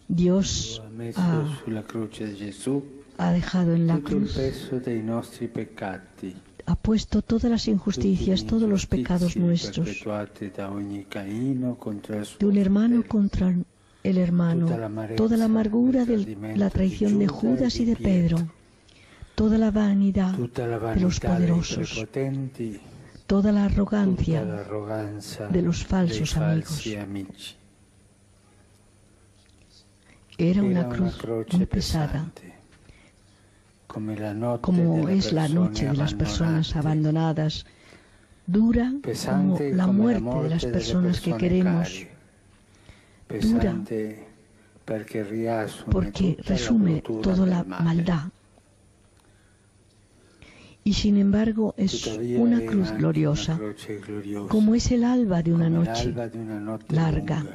Dios ha dejado en la cruz, ha puesto todas las injusticias, todos los pecados nuestros, de un hermano contra el hermano, toda la amargura de la traición de Judas y de Pedro, toda la vanidad de los poderosos, toda la arrogancia de los falsos amigos. Era una cruz muy pesada, como es la noche de las personas abandonadas, dura como la muerte de las personas que queremos, dura porque resume toda la maldad. Y sin embargo es una cruz gloriosa, como es el alba de una noche larga,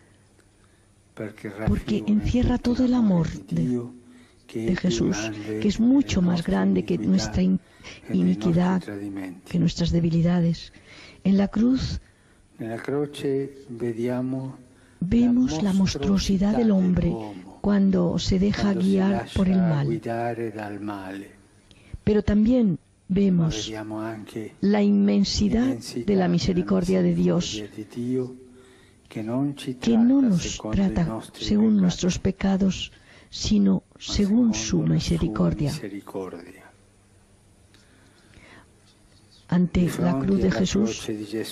porque encierra todo el amor de Jesús, que es mucho más grande que nuestra iniquidad, que nuestras debilidades. En la cruz vemos la monstruosidad del hombre cuando se deja guiar por el mal. Pero también vemos la inmensidad de la misericordia de Dios, que no nos trata según nuestros pecados, sino según su misericordia. Ante la cruz de Jesús,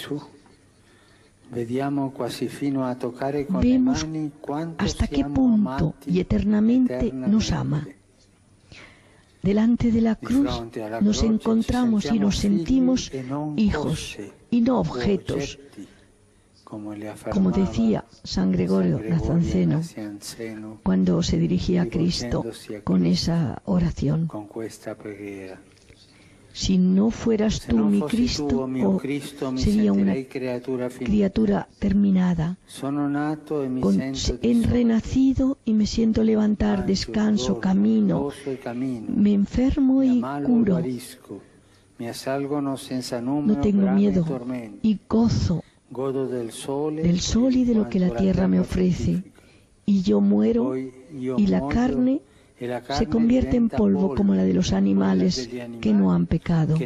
vemos hasta qué punto y eternamente nos ama. Delante de la cruz nos encontramos y nos sentimos hijos y no objetos, como decía San Gregorio Nacianceno cuando se dirigía a Cristo con esa oración. Si no fueras tú mi Cristo, sería una criatura terminada. He renacido y me siento levantar, descanso, camino, me enfermo y curo. No tengo miedo y gozo del sol y de lo que la tierra me ofrece. Y yo muero y la carne se convierte en polvo como la de los animales que no han pecado.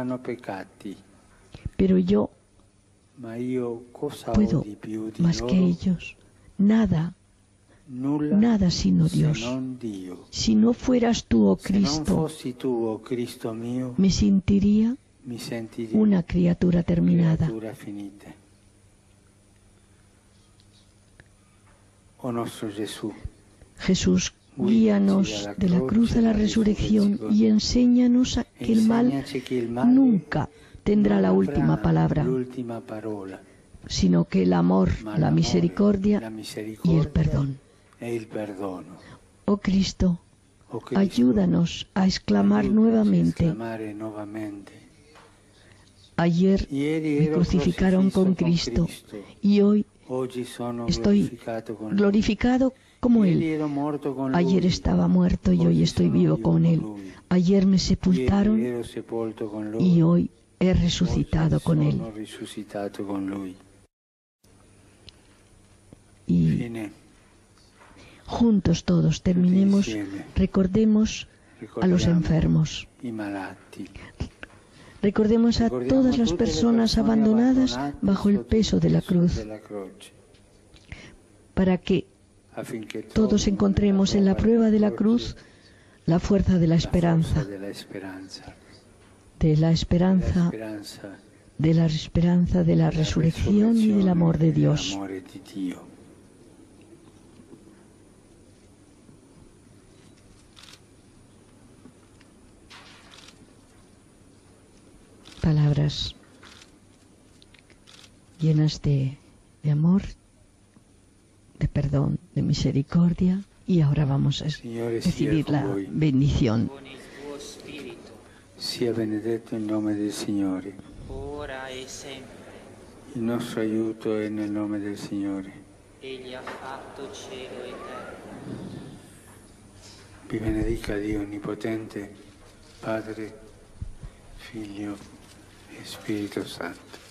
Pero yo puedo más que ellos. Nada sino Dios. Si no fueras tú, oh Cristo, me sentiría una criatura terminada. Jesús, guíanos de la cruz a la resurrección y enséñanos a que el mal nunca tendrá la última palabra, sino que el amor, la misericordia y el perdón. Oh Cristo, ayúdanos a exclamar nuevamente: ayer me crucificaron con Cristo y hoy estoy glorificado como Él. Ayer estaba muerto y hoy estoy vivo con Él. Ayer me sepultaron y hoy he resucitado con Él. Y juntos todos terminemos, recordemos a los enfermos. Recordemos a todas las personas abandonadas bajo el peso de la cruz, para que todos encontremos en la prueba de la cruz la fuerza de la esperanza, de la esperanza de la resurrección y del amor de Dios. Palabras llenas de amor, de perdón, de misericordia, y ahora vamos a recibir la bendición. Sia benedetto il nome del Signore. Ora e sempre. Il nostro aiuto è nel nome del Signore. Egli ha fatto cielo e terra. Vi benedica Dio Onnipotente, Padre, Figlio e Spirito Santo.